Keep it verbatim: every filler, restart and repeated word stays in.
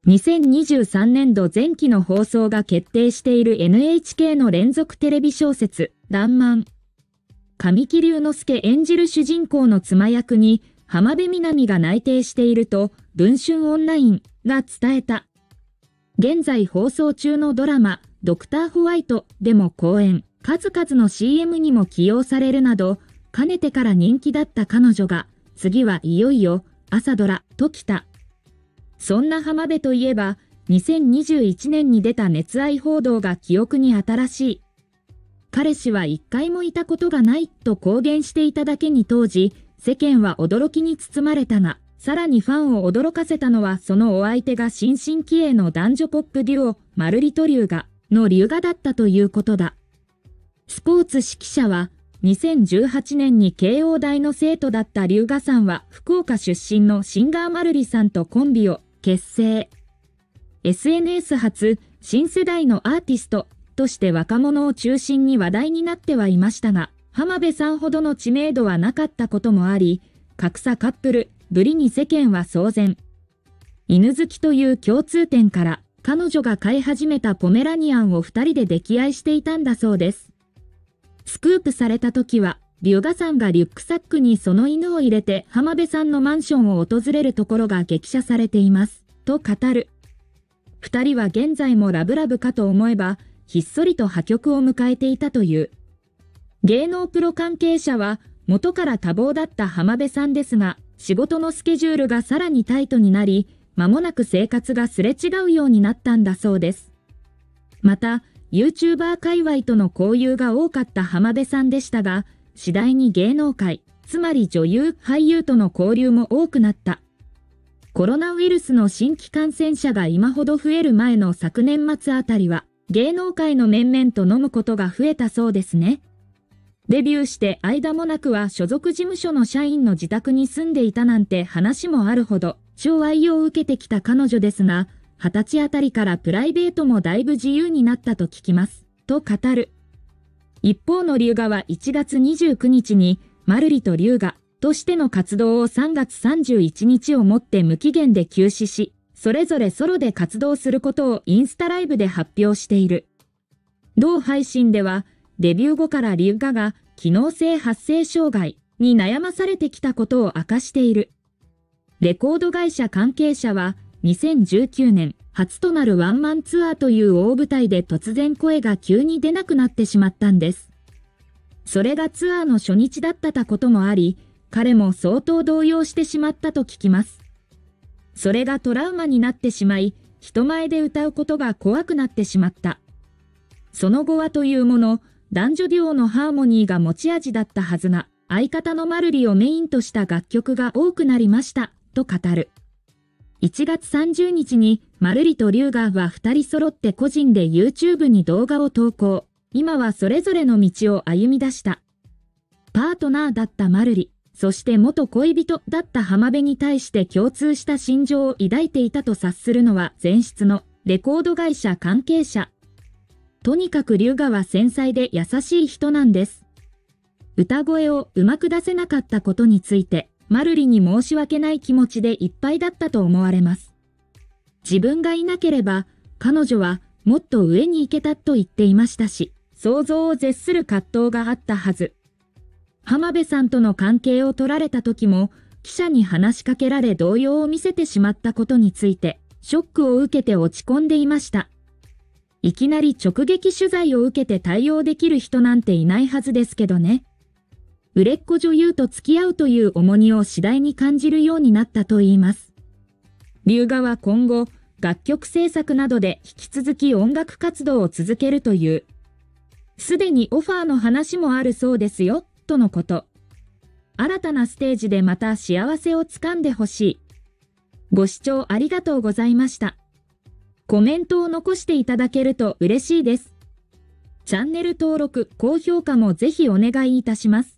にせんにじゅうさんねんど前期の放送が決定している エヌエイチケー の連続テレビ小説、らんまん。神木隆之介演じる主人公の妻役に、浜辺美波が内定していると、文春オンラインが伝えた。現在放送中のドラマ、ドクターホワイトでも公演、数々の シーエム にも起用されるなど、かねてから人気だった彼女が、次はいよいよ朝ドラときた。そんな浜辺といえば、にせんにじゅういちねんに出た熱愛報道が記憶に新しい。彼氏は一回もいたことがないと公言していただけに当時、世間は驚きに包まれたが、さらにファンを驚かせたのはそのお相手が新進気鋭の男女ポップデュオ、マルリと龍河の龍河だったということだ。スポーツ指揮者は、にせんじゅうはちねんに慶応大の生徒だった龍河さんは福岡出身のシンガーマルリさんとコンビを結成。エスエヌエス 初、新世代のアーティストとして若者を中心に話題になってはいましたが、浜辺さんほどの知名度はなかったこともあり、格差カップルぶりに世間は騒然。犬好きという共通点から、彼女が飼い始めたポメラニアンを二人で溺愛していたんだそうです。スクープされた時は、龍河さんがリュックサックにその犬を入れて浜辺さんのマンションを訪れるところが激写されています、と語る。二人は現在もラブラブかと思えば、ひっそりと破局を迎えていたという。芸能プロ関係者は、元から多忙だった浜辺さんですが、仕事のスケジュールがさらにタイトになり、間もなく生活がすれ違うようになったんだそうです。また、YouTuber 界隈との交友が多かった浜辺さんでしたが、次第に芸能界、つまり女優、俳優との交流も多くなった。コロナウイルスの新規感染者が今ほど増える前の昨年末あたりは、芸能界の面々と飲むことが増えたそうですね。デビューして間もなくは所属事務所の社員の自宅に住んでいたなんて話もあるほど、寵愛を受けてきた彼女ですが、二十歳あたりからプライベートもだいぶ自由になったと聞きます、と語る。一方の龍河はいちがつにじゅうくにちに、マルリと龍河としての活動をさんがつさんじゅういちにちをもって無期限で休止し、それぞれソロで活動することをインスタライブで発表している。同配信では、デビュー後から龍河が機能性発声障害に悩まされてきたことを明かしている。レコード会社関係者は、にせんじゅうきゅうねん初となるワンマンツアーという大舞台で突然声が急に出なくなってしまったんです。それがツアーの初日だったこともあり、彼も相当動揺してしまったと聞きます。それがトラウマになってしまい、人前で歌うことが怖くなってしまった。その後はというもの、男女デュオのハーモニーが持ち味だったはずが、相方のマルリをメインとした楽曲が多くなりました、と語る。いちがつさんじゅうにちに、マルリと龍河は二人揃って個人で YouTube に動画を投稿。今はそれぞれの道を歩み出した。パートナーだったマルリ、そして元恋人だった浜辺に対して共通した心情を抱いていたと察するのは前室のレコード会社関係者。とにかく龍河は繊細で優しい人なんです。歌声をうまく出せなかったことについて、マルリに申し訳ない気持ちでいっぱいだったと思われます。自分がいなければ、彼女はもっと上に行けたと言っていましたし、想像を絶する葛藤があったはず。浜辺さんとの関係を取られた時も、記者に話しかけられ動揺を見せてしまったことについて、ショックを受けて落ち込んでいました。いきなり直撃取材を受けて対応できる人なんていないはずですけどね。売れっ子女優と付き合うという重荷を次第に感じるようになったといいます。龍河は今後、楽曲制作などで引き続き音楽活動を続けるという。すでにオファーの話もあるそうですよ、とのこと。新たなステージでまた幸せをつかんでほしい。ご視聴ありがとうございました。コメントを残していただけると嬉しいです。チャンネル登録、高評価もぜひお願いいたします。